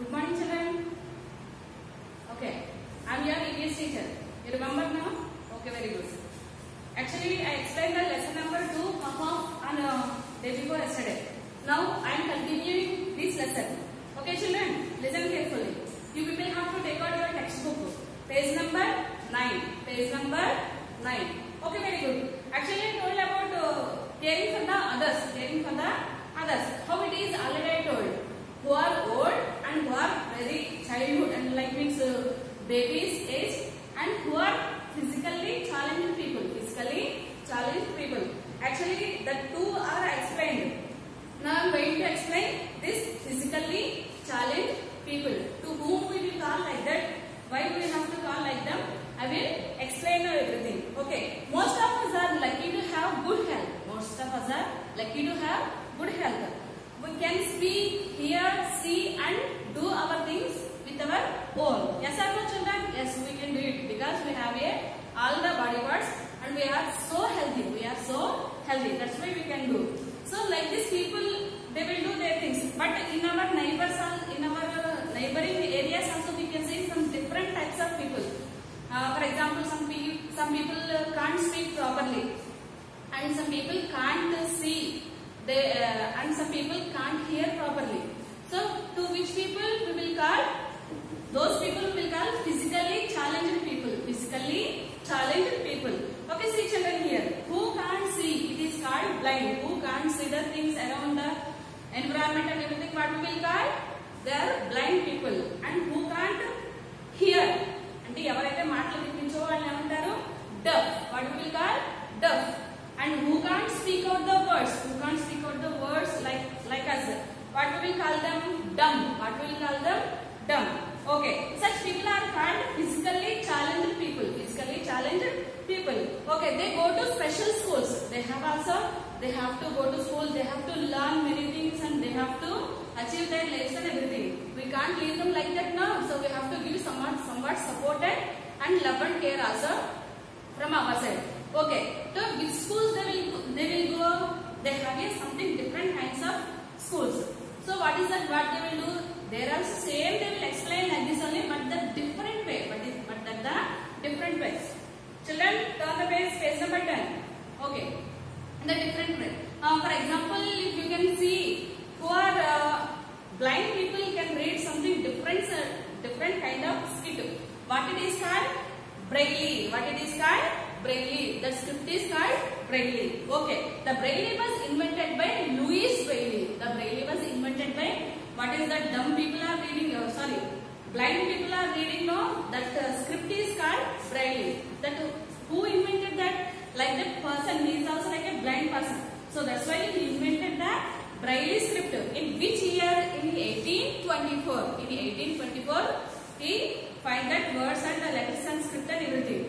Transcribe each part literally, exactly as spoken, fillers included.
Good morning, children. Okay, I am your E V S teacher. You remember now? Okay, very good. Actually, I explained the lesson number two half of on uh, day before yesterday. Now I am continuing this lesson. Okay, children, listen carefully. You people have to take out your textbook. Page number nine. Page number nine. Okay, very good. Actually, I told about uh, caring for the others. Caring for the others. How it is already I told. Who are old and who are very childhood and like means uh, babies age, and who are physically challenged people. Physically challenged people. Actually, the two are explained. Now I am going to explain this physically challenged people. To whom we will call like that? Why do we have to call like them? I will explain everything. Okay. Most of us are lucky to have good health. Most of us are lucky to have good health. We can speak, hear, see and do our things with our own. Yes or no, children? Yes, we can do it because we have a, all the body parts and we are so healthy. We are so healthy. That's why we can do. So like these people, they will do their things. But in our neighbors, in our neighboring areas also we can see some different types of people. Uh, for example, some people, some people can't speak properly and some people can't see. They, uh, and some people can't hear properly. So, to which people we will call? Those people we will call physically challenged people. Physically challenged people. Okay, see children here. Who can't see? It is called blind. Who can't see the things around the environment and everything? What we will call? They are blind people. And who can't hear? అంటే ఎవరైతే మాటలు వినిపించో వాళ్ళు ఏమంటారు? Deaf. What we will call? Deaf. And who can't speak out the words? Who can't speak out the words like like us? What we will call them? Dumb. What we will call them? Dumb. Okay. Such people are called physically challenged people. Physically challenged people. Okay. They go to special schools. They have also. They have to go to school. They have to learn many things and they have to achieve their lives and everything. We can't leave them like that now. So we have to give somewhat somewhat supported and love and care also from our side. Okay, so which schools they will they will go? They have a something different kinds of schools. So what is that? What they will do? They are same. They will explain like this only, but the different way. But is but that the different way. Children, turn the page, page number ten. Okay, in the different way. Uh, for example, if you can see who are uh, blind people can read something different, uh, different kind of script. What it is called? Braille. What it is called? Braille. The script is called Braille. Okay. The Braille was invented by Louis Braille. The Braille was invented by, what is that dumb people are reading, oh, sorry, blind people are reading now, that uh, script is called Braille. That uh, who invented that? Like that person, he is also like a blind person. So that's why he invented the Braille script. In which year? In eighteen twenty-four. In eighteen twenty-four, he find that words and the letters and script and everything.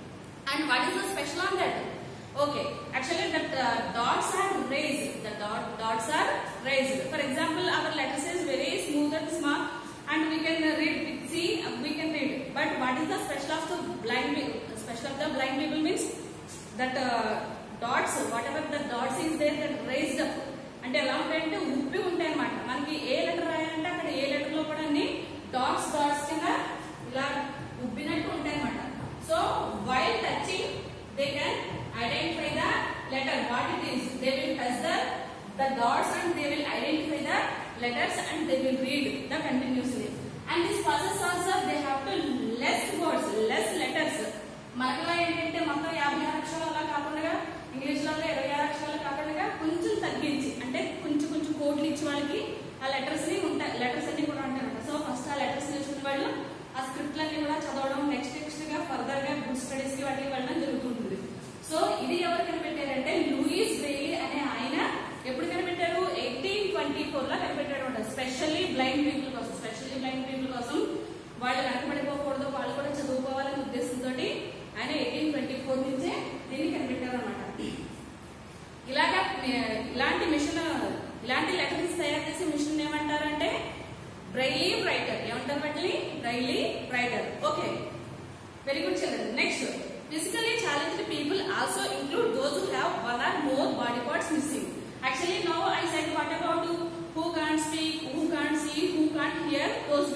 And what is the special on that? Okay, actually the uh, dots are raised. The dot, dots are raised. For example, our letters is very smooth and smart and we can uh, read with C, uh, we can read. But what is the special of the blind people? The special of the blind people means that uh, dots, whatever the dots is there, that raised up. అంటే ఎలా ఉంటాయంటే ఉప్పి ఉంటాయి అన్నమాట. మనకి ఏ letter రాయాలంటే అక్కడ ఏ letter లో కూడా అన్ని డాట్స్ డాట్స్ కింద ఇలా ఉబ్బినట్టు ఉంటాయి అన్నమాట. So while touching, they can identify the letter what it is. They will touch the the dots and they will identify the letters and they will read the continuously. And this process also they have to less words, less letters. మనకలా ఏంటంటే మొత్తం యాభై ఆరు అక్షరాలు అలా కాకుండా ఇంగ్లీష్లలో ఇరవై ఆరు అక్షరాలు కాకుండా కొంచెం తగ్గించి అంటే కొంచెం కొంచెం కోడ్లు ఇచ్చి వాళ్ళకి ఆ లెటర్స్ ని ఉంటాయి. లెటర్స్ అన్ని కూడా ఉంటాయి అన్నమాట. సో ఫస్ట్ ఆ లెటర్స్ నేర్చుకునే వాళ్ళు ఆ స్క్రిప్ట్లన్నీ కూడా చదవడం నెక్స్ట్ నెక్స్ట్ గా ఫర్దర్ గా బుక్ స్టడీస్ కి వాటికి వెళ్ళడం జరుగుతుంటుంది. సో ఇది ఎవరు కనిపెట్టారంటే లూయిస్ బ్రెయిలీ అనే ఆయన ఎప్పుడు కనిపెట్టారు? ఎయిటీన్ ట్వంటీ ఫోర్ లో కనిపెట్టాడు అనమాట. స్పెషల్లీ బ్లైండ్ పీపుల్ కోసం, స్పెషల్లీ బ్లైండ్ పీపుల్ కోసం వాళ్ళు వెనకబడిపోకూడదు, వాళ్ళు కూడా చదువుకోవాలనే ఉద్దేశంతో ఆయన ఎయిటీన్ ట్వంటీ ఫోర్ నుంచే దీన్ని కనిపెట్టారు అనమాట. ఇలాగా ఇలాంటి మిషన్, ఇలాంటి లెటర్స్ తయారు చేసే మిషన్ ఏమంటారంటే Braille writer. ఏమంటారు వాటిని? Braille writer. Okay. Very good children. Next, physically challenged people also include those who have one or more body parts missing. Actually, now I said what about who can't speak, who can't see, who can't hear. Those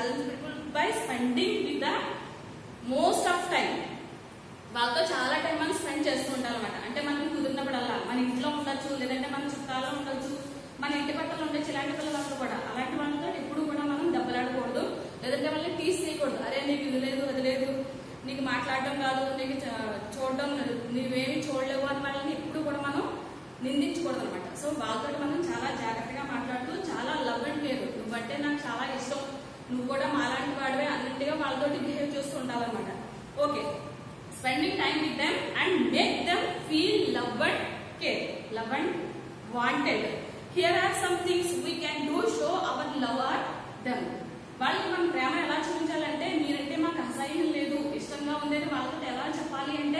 challenge people by spending with the most of time. వాళ్ళతో చాలా time మనం spend చేస్తూ ఉంటాం అనమాట. అంటే మనం కుదిరినప్పుడల్లా మన ఇంట్లో ఉండొచ్చు, లేదంటే మన చుట్టాలో ఉండొచ్చు, మన ఇంటి పక్కన ఉండొచ్చు. ఇలాంటి పిల్లలంతా కూడా అలాంటి వాళ్ళతో ఎప్పుడు కూడా మనం దెబ్బలాడకూడదు, లేదంటే వాళ్ళని తీసి చేయకూడదు. అరే నీకు ఇది లేదు అది లేదు, నీకు మాట్లాడడం కాదు, నీకు చూడడం నీవేమి చూడలేవు అని వాళ్ళని ఎప్పుడు కూడా మనం నిందించకూడదు అనమాట. సో వాళ్ళతో మనం చాలా జాగ్రత్తగా మాట్లాడుతూ చాలా లవ్ అండ్ కేర్, నువ్వంటే నాకు చాలా ఇష్టం, నువ్వు కూడా మాలాంటి వాడివే అన్నట్టుగా వాళ్ళతో బిహేవ్ చేస్తూ ఉండాలన్నమాట. Okay, spending time with them and make them feel loved and cared, loved and wanted. Here are some things we can do show our love for them. వాళ్ళకి మనం ప్రేమ ఎలా చూపించాలంటే, మీరంటే మాకు అసహ్యం లేదు, ఇష్టంగా ఉండేది వాళ్ళతో ఎలా చెప్పాలి అంటే,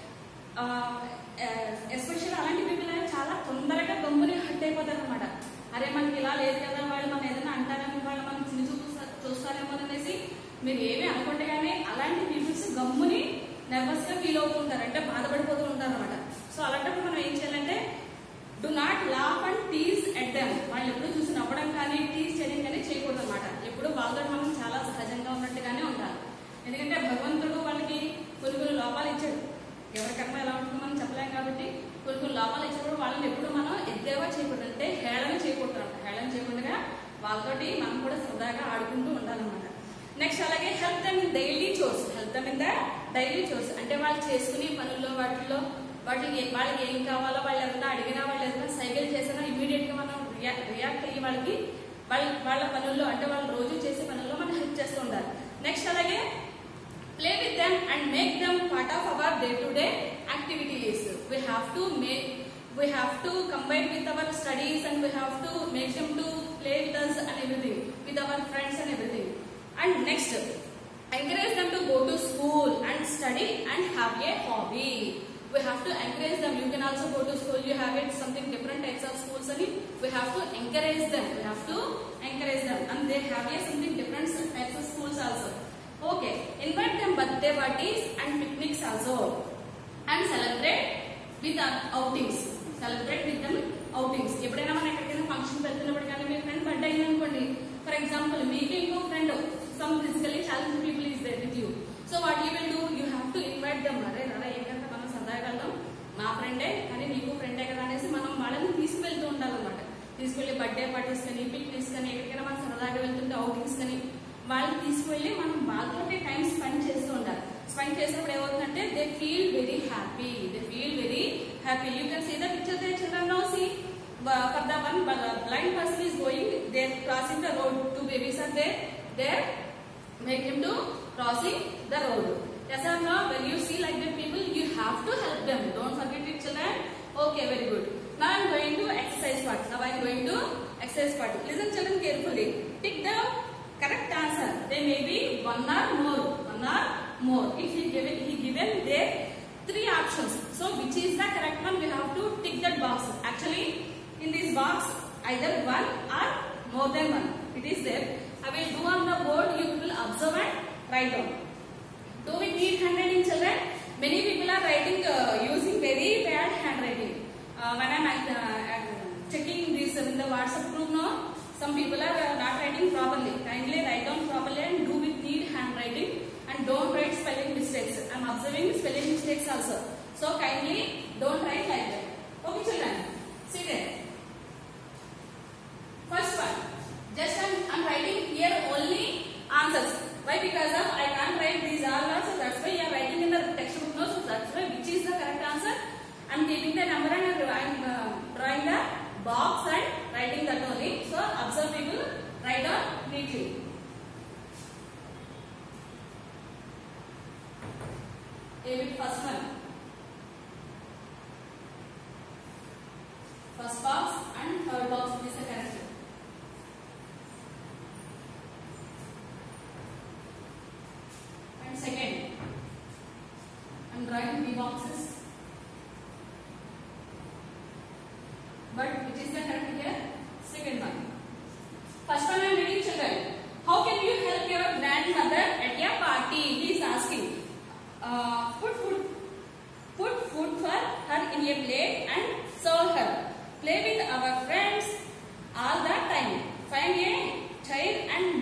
ఎస్పెషల్లీ అలాంటి పీపుల్ అయితే చాలా తొందరగా గమ్ముని హట్ అయిపోతారు అనమాట. అరే మనకి ఇలా లేదు కదా, వాళ్ళు మనం ఏదైనా అంటారేమో, వాళ్ళు మనం చిన్న చూపు చూస్తారేమో అనేసి మీరు ఏమి అనుకుంటే కానీ అలాంటి పీపుల్స్ గమ్ముని నర్వస్ గా ఫీల్ అవుతూ ఉంటారు, అంటే బాధపడిపోతూ ఉంటారు అనమాట. సో అలాంటప్పుడు మనం ఏం చేయాలంటే, do not laugh and tease at them. వాళ్ళు ఎప్పుడు చూసి నవ్వడం కానీ టీజ్ చేయడం కానీ చేయకూడదు అనమాట. ఎప్పుడు వాళ్ళతో మనం చాలా సహజంగా ఉన్నట్టుగానే ఉండాలి. ఎందుకంటే భగవంతుడు వాళ్ళకి కొన్ని కొన్ని లోపాలు ఇచ్చాడు, ఎవరికన్నా ఎలా ఉంటుందో మనం చెప్పలేం కాబట్టి కొన్ని కొన్ని లోపాలు ఇచ్చినప్పుడు వాళ్ళని ఎప్పుడు మనం ఎద్దేవా చేయకూడదు, అంటే హేళన చేయకూడదు అంట. హేళన చేయకుండా వాళ్ళతోటి మనం కూడా సరదాగా ఆడుకుంటూ ఉండాలన్నమాట. నెక్స్ట్ అలాగే help them in daily chores. Help them in the daily chores అంటే వాళ్ళు చేసుకునే పనుల్లో వాటిల్లో వాటికి వాళ్ళకి ఏం కావాలో వాళ్ళు ఏదైనా అడిగినా, వాళ్ళు ఏదైనా సైకిల్ చేసినా ఇమీడియట్ గా మనం రియాక్ట్ అయ్యి వాళ్ళకి వాళ్ళ వాళ్ళ పనుల్లో, అంటే వాళ్ళు రోజు చేసే పనుల్లో మనం హెల్ప్ చేస్తూ ఉండాలి. నెక్స్ట్ అలాగే play with them and make them part of our day to day activities. We have to make we have to combine with our studies and we have to make them to play with us and everything, with our friends and everything. And next, encourage them to go to school and study and have a hobby. We have to encourage them. You can also go to school. You have it something different types of schools. And we have to encourage them. We have to encourage them, and they have a something different types of schools also. Okay, invite them birthday parties and picnics also, and celebrate with outings. Celebrate with them outings. ఎప్పుడైనా మనం ఎక్కడికైనా function వెళ్తున్నప్పుడు కానీ మీ friend birthday అయింది అనుకోండి, for example మీకు ఇంకో friend some physically challenged people is there with you, so what you will do, you have to invite them. అరే రారా ఏంటంటే మనం సరదాగా వెళ్దాం, మా ఫ్రెండే కానీ నీకు ఫ్రెండే కదా అనేసి మనం వాళ్ళని తీసుకువెళ్తూ ఉండాలన్నమాట. తీసుకెళ్లి బర్త్డే పార్టీస్ కానీ పిక్నిక్స్ కానీ ఎక్కడికైనా మనం సరదాగా వెళ్తుంటే అవుటింగ్స్ కానీ వాళ్ళని తీసుకువెళ్ళి మనం వాళ్ళతోటి టైం స్పెండ్ చేస్తూ ఉండాలి. స్పెండ్ చేసినప్పుడు ఏమవుతుందంటే they feel very happy, they feel very happy. You can see the picture they children now. See for the one blind person is going, they are crossing the road, two babies are there, there make him to crossing the road. Yes or no? When you see like that people, you have to help them, don't forget it children. Okay, very good. Now I am going to exercise part. Now I am going to exercise part. Listen children carefully, tick the correct answer. There may be one or more, one or more. If he given he given there three options, so which is the correct one, we have to tick that box. Actually in this box either one or more than one it is there. I will do on the board, you will observe and write down. Do we need handwriting children? Many people are writing uh, using very bad handwriting. Uh, when I am uh, checking this in the WhatsApp group now, some people are uh, not writing properly. Kindly write down properly and do with neat handwriting, and don't write spelling mistakes. I am observing spelling mistakes also, so kindly don't write like that. Okay children, see there. First one, just I am writing here only answers. Why? Because of I can't write these all also, that's why I am writing in the textbook notes. So that's why which is the correct answer. I am keeping the number and I am uh, drawing the box and writing that only. So observe people, write down neatly. A with first one. First box and third box is the correct. Second, I am drawing B boxes, but which is the correct here? Second one. First one I am reading children. How can you help your grandmother at a party? He is asking. Uh, put food, put food for her in a plate and serve her. Play with our friends all the time. Find a child and make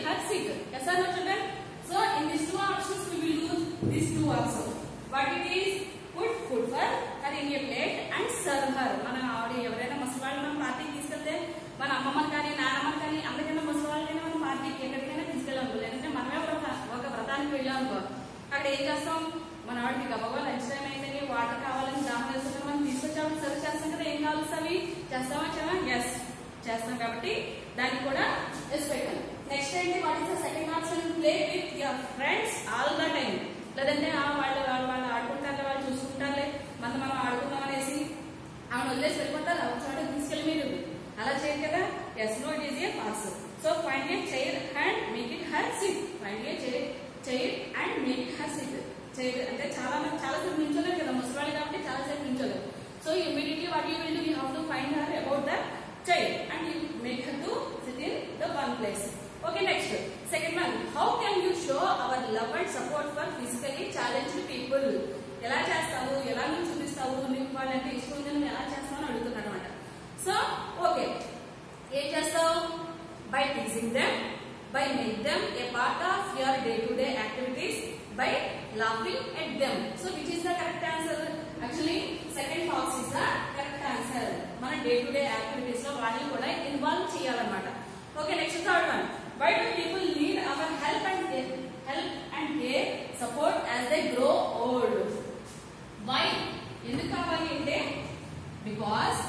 her seat. Yes or no, children? So in these two options we will use these two also. What it is? Put food for her in a plate and serve her. మన ఆవిడ ఎవరైనా ముసలివాళ్ళు మనం పార్టీకి తీసుకెళ్తే మన అమ్మమ్మని కానీ నాన్నమ్మని కానీ అందరికైనా ముసలివాళ్ళకైనా మనం పార్టీకి ఎక్కడికైనా తీసుకెళ్ళాము. లేదంటే మనమే ఒక ఒక వ్రతానికి వెళ్ళాం అనుకో, అక్కడ ఏం చేస్తాం, మన ఆవిడకి గబగబా లంచ్ టైం అయితే వాటర్ కావాలని దాహం వేసుకుంటే మనం తీసుకొచ్చి సర్వ్ చేస్తాం కదా. ఏం కావాలి అవి చేస్తామా చాలా ఎస్ చేస్తాం. కాబట్టి దానికి కూడా ఎస్ పెట్టాలి. నెక్స్ట్ ఏంటి, what is the second option? Play with your friends all the time. లేదంటే వాళ్ళు వాళ్ళు వాళ్ళు ఆడుకుంటారులే, వాళ్ళు చూసుకుంటారులే, మన మనం ఆడుకుందాం అనేసి ఆమె వదిలేసి వెళ్ళిపోతారు. ఆ చోట తీసుకెళ్ళి మీరు అలా చేయరు కదా. Yes no it is a false. So find a chair and make it her sit. Find a chair chair and make it her sit. Chair అంటే చాలా మంది చాలా సేపు నించోలేరు కదా, ముసలివాళ్ళు కాబట్టి చాలా సేపు నించోలేరు. So immediately what you will do, you have to find her about the chair and you make her to sit in the one place. Okay, next second one, how can you show our love and support for physically challenged people? ఎలా చేస్తావు, ఎలా నువ్వు చూపిస్తావు, నీకు వాళ్ళంటే ఇష్టం ఉందని ఎలా చేస్తావు అని అడుగుతున్నాడు అనమాట. సో ఓకే, ఏం చేస్తావు? By teasing them, by make them a part of your day to day activities, by laughing at them. So which is the correct answer? Actually second box is the correct answer. మన day to day activities లో వాళ్ళని కూడా involve చేయాలన్నమాట. Okay, next third one, why do people need our help and care, help and care support as they grow old? Why? ఎందుకు కావాలి అంటే because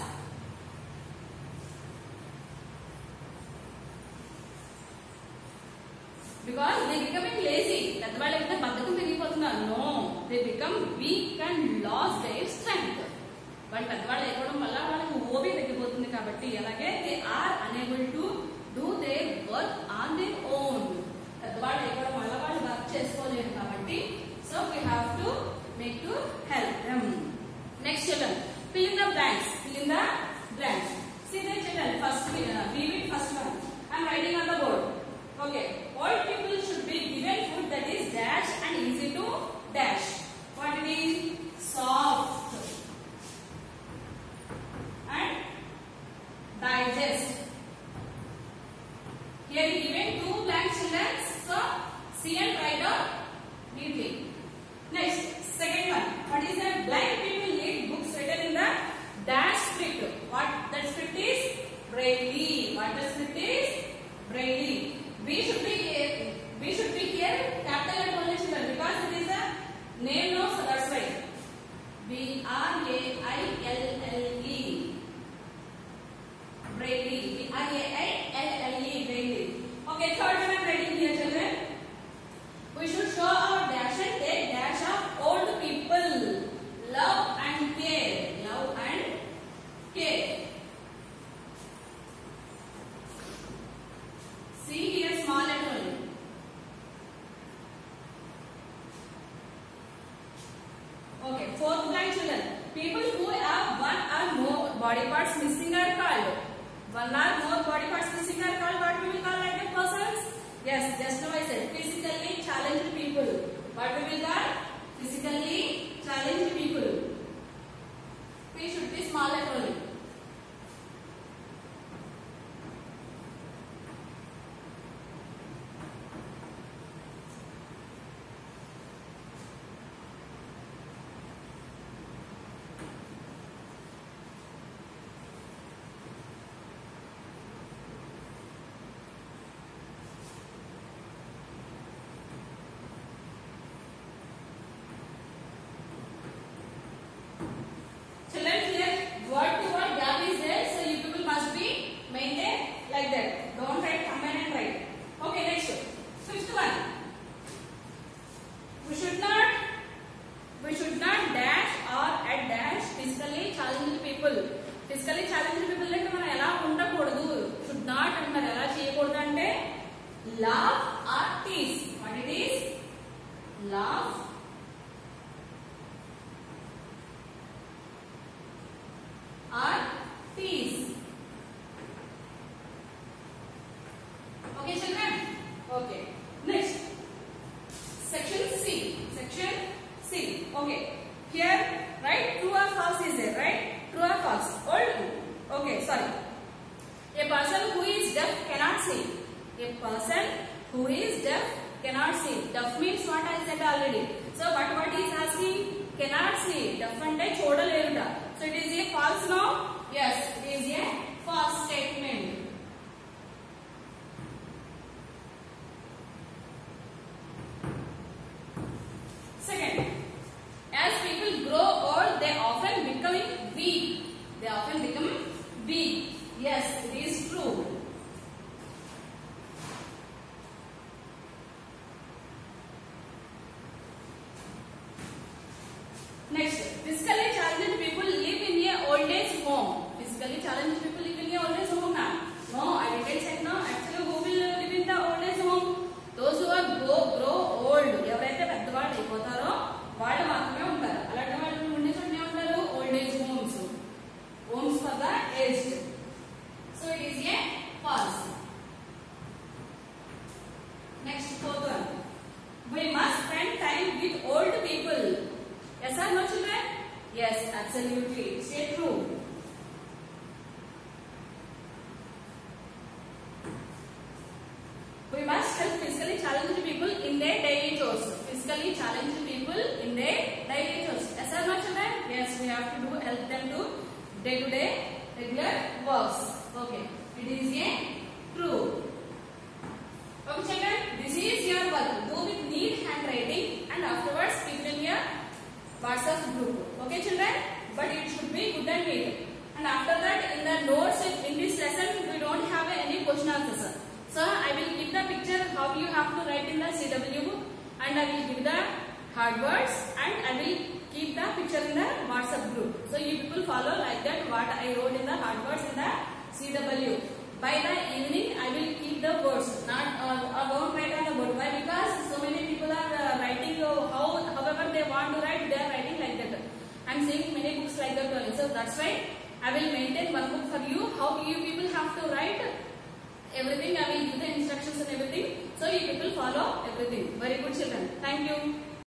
because they becoming lazy. పెద్దవాళ్ళు అయితే బద్ధకం పెరిగిపోతున్నారు. No, they become weak and lost their strength. వాళ్ళు పెద్దవాళ్ళు అయిపోవడం వల్ల వాళ్ళకి ఓపిక తగ్గిపోతుంది. కాబట్టి అలాగే they are unable to do their work on their own. పెద్దవాళ్ళు అయిపోవడం వల్ల వాళ్ళు వర్క్ చేసుకోలేరు కాబట్టి so we have to make to help them. Next children, fill in the blanks. Fill in the blanks. See the children, first uh, we read first one. I am writing on the board. Okay, old people should be given food that is dash and easy to dash. What it is? Soft and digest. Here we given two blank children, so see and write down neatly. Next, second one, what is that? Blind people need books written in the dash script. What that script is? Braille. What the script is? Braille. We should be here. We should be here capital letter only children because it is a name no, so that's why. B R A I L L E. Braille. B R A I L L E. Braille. Okay, third one I'm writing here, children. We should show our dash and take dash of old people. Love and care. Love and care. See here, small letter only. Okay, fourth blank children. People who have one or more body parts missing are called. One or more body parts missing are called. What we will call like that persons? Yes, just now I said physically challenged people. What we will call? Physically challenged people. We should be small letter only. Laugh or tease. What it is? Laugh or tease. Okay, children? Okay. Next. Section C. Section C. Okay. Here, right? True or false is there, right? True or false? Old. Okay, sorry. A person who is deaf cannot see. A person who is deaf cannot see. Deaf means what I said already. So but what is asking? Cannot see. Deaf ante chodaleruta. So it is a false no? Yes, it is a false statement. Second, as people grow old, they often become weak. They often become weak. Yes, it is true. Next, physically challenged people live in a old age home. Physically challenged people live in a old age home now. No, I didn't say no. Actually, who will live in the old age home? Those who are grow, grow old. ఎవరైతే పెద్దవాళ్ళు అయిపోతారో వాళ్ళు మాత్రమే ఉంటారు. అలాంటి వాళ్ళు ఉండే చోటనే ఉంటారు old age homes. Homes for the aged. So it is a false. Next, fourth one. We must spend time with old people. Yes or no, children? Yes, absolutely. Say true. We must help physically challenged people in their daily chores. Physically challenged people in their daily chores. Yes or no, children? Yes, we have to do help them to day-to-day regular works. Okay, it is a true. Okay, children, this is your work. Do with neat handwriting and afterwards keep in your WhatsApp group. Okay, children, but it should be good and neat. And after that, in the notes in this lesson, we don't have any question answers. So I will give the picture how you have to write in the C W book, and I will give the hard words, and I will keep the picture in the WhatsApp group. So you people follow like that what I wrote in the hard words in the C W. By the evening I will keep the words, not uh, I won't write on the board. Why? Because so many people are uh, writing uh, how however they want to write, they are writing like that. I am seeing many books like that only. So that's why I will maintain one book for you. How you people have to write everything. I will give the instructions and everything. So you people follow everything. Very good, children. Thank you.